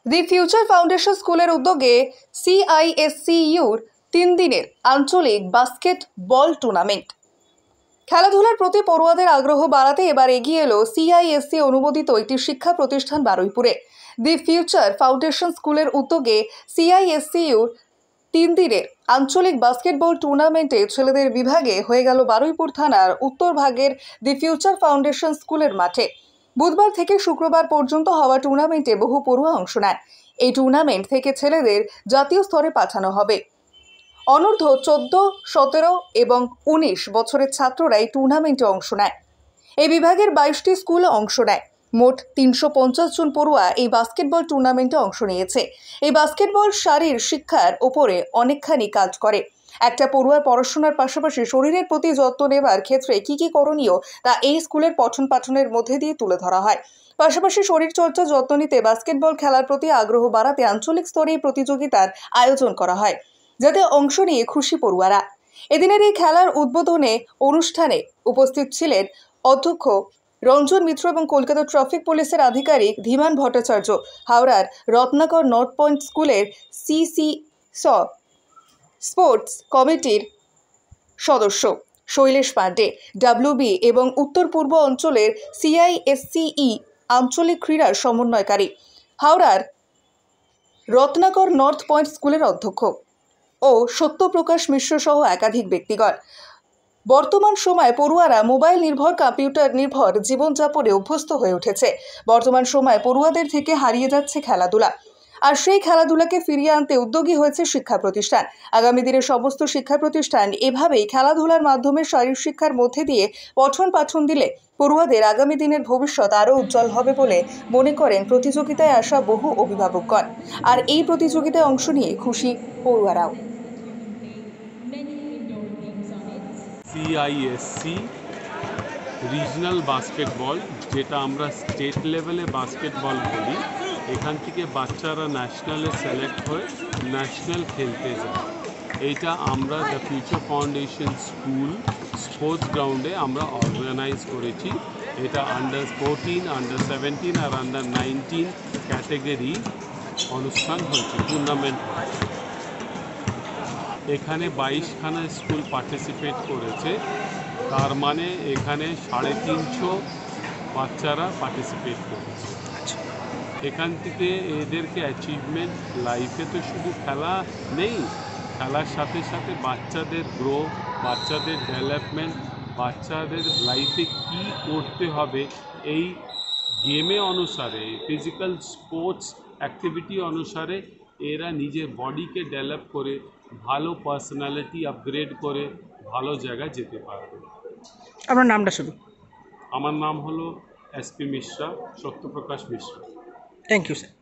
The future foundation স্কুলের উদ্যোগে CISCUর 3 দিনের আঞ্চলিক বাস্কেটবল টুর্নামেন্ট। খেলাধুলার প্রতি পড়ুয়াদের আগ্রহ বাড়াতে এবার এগিয়ে এলো CISC অনুমোদিত একটি শিক্ষা প্রতিষ্ঠান বারুইপুরে। দি ফিউচার ফাউন্ডেশন স্কুলের উদ্যোগে CISCUর 3 দিনের আঞ্চলিক বাস্কেটবল টুর্নামেন্টে ছেলেদের বিভাগে হয়ে গেল বারুইপুর থানার উত্তর ভাগের দি ফিউচার ফাউন্ডেশন স্কুলের মাঠে। বুধবার থেকে শুক্রবার পর্যন্ত হওয়া টুর্নামেন্টে বহু পড়ুয়া অংশ নেয়। এই টুর্নামেন্ট থেকে ছেলেদের জাতীয় স্তরে পাঠানো হবে। অনূর্ধ্ব 14, 17 এবং 19 বছরের ছাত্ররা এই টুর্নামেন্টে অংশ নেয়। এই বিভাগের 22টি স্কুল অংশ নেয়। মোট 350 জন পড়ুয়া এই বাস্কেটবল টুর্নামেন্টে অংশ নিয়েছে। এই বাস্কেটবল শারীর শিক্ষার ওপরে অনেকখানি কাজ করে। একটা পড়ুয়ার পড়াশোনার পাশাপাশি শরীরের প্রতি যত্ন নেবার ক্ষেত্রে কি করণীয় তা এই স্কুলের পঠন পাঠনের মধ্যে দিয়ে তুলে ধরা হয়। পাশাপাশি শরীরচর্চা যত্ন নিতে বাস্কেটবল খেলার প্রতি আগ্রহ বাড়াতে আঞ্চলিক স্তরে এই প্রতিযোগিতার আয়োজন করা হয়, যাতে অংশ নিয়ে খুশি পড়ুয়ারা। এদিনের এই খেলার উদ্বোধনে অনুষ্ঠানে উপস্থিত ছিলেন অধ্যক্ষ রঞ্জন মিত্র এবং কলকাতা ট্রাফিক পুলিশের আধিকারিক ধীমান ভট্টাচার্য, হাওড়ার রত্নাকর নর্থ পয়েন্ট স্কুলের স্পোর্টস কমিটির সদস্য শৈলেশ পাণ্ডে, WB এবং উত্তর পূর্ব অঞ্চলের CISCE আঞ্চলিক ক্রীড়ার সমন্বয়কারী, হাওড়ার রত্নাকর নর্থ পয়েন্ট স্কুলের অধ্যক্ষ ও সত্যপ্রকাশ মিশ্র সহ একাধিক ব্যক্তিগণ। বর্তমান সময়ে পড়ুয়ারা মোবাইল নির্ভর, কম্পিউটার নির্ভর জীবনযাপনে অভ্যস্ত হয়ে উঠেছে। বর্তমান সময়ে পড়ুয়াদের থেকে হারিয়ে যাচ্ছে খেলাধুলা, আর সেই খেলাধুলাকে ফিরিয়ে আনতে উদ্যোগী হয়েছে শিক্ষা প্রতিষ্ঠান। আগামী দিনের সমস্ত শিক্ষা প্রতিষ্ঠান এভাবেই খেলাধুলার মাধ্যমে শারীরিক শিক্ষার মধ্যে দিয়ে পঠন পাঠন দিলে পড়ুয়াদের আগামী দিনের ভবিষ্যৎ আরও উজ্জ্বল হবে বলে মনে করেন প্রতিযোগিতায় আসা বহু অভিভাবকগণ। আর এই প্রতিযোগিতায় অংশ নিয়ে খুশি পড়ুয়ারাও। CISC রিজনাল বাস্কেটবল, যেটা আমরা স্টেট লেভেলে বাস্কেটবল বলি, এখান থেকে বাচ্চারা ন্যাশনালে সিলেক্ট হয়ে ন্যাশনাল খেলতে যায়। এইটা আমরা the future foundation school sports গ্রাউন্ডে আমরা অর্গানাইজ করেছি। এটা আন্ডার 14, আন্ডার 17 আর আন্ডার 19 ক্যাটেগরি অনুষ্ঠান হয়েছে, টুর্নামেন্ট। এখানে 22খানা স্কুল পার্টিসিপেট করেছে, তার মানে এখানে 350 বাচ্চারা পার্টিসিপেট করেছে। এখান থেকে এদেরকে অ্যাচিভমেন্ট, লাইফে তো শুধু খেলা নেই, খেলার সাথে সাথে বাচ্চাদের গ্রো, বাচ্চাদের ডেভেলপমেন্ট, বাচ্চাদের লাইফে কি করতে হবে এই গেমে অনুসারে, ফিজিক্যাল স্পোর্টস অ্যাক্টিভিটি অনুসারে এরা নিজের বডিকে ডেভেলপ করে ভালো পার্সোনালিটি আপগ্রেড করে ভালো জায়গায় যেতে পারবে। আপনার নামটা শুধু? আমার নাম হলো SP Mishra, Satyaprakash Mishra. Thank you sir.